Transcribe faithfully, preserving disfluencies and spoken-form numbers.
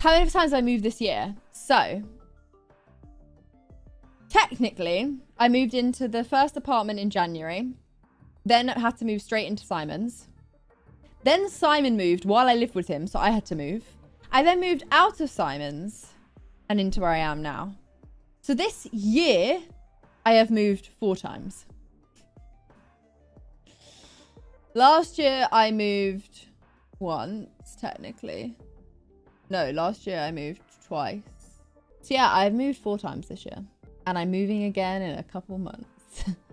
How many times have I moved this year? So, technically, I moved into the first apartment in January. Then I had to move straight into Simon's. Then Simon moved while I lived with him, so I had to move. I then moved out of Simon's and into where I am now. So this year, I have moved four times. Last year, I moved once, technically. No, last year I moved twice. So yeah, I've moved four times this year. And I'm moving again in a couple months.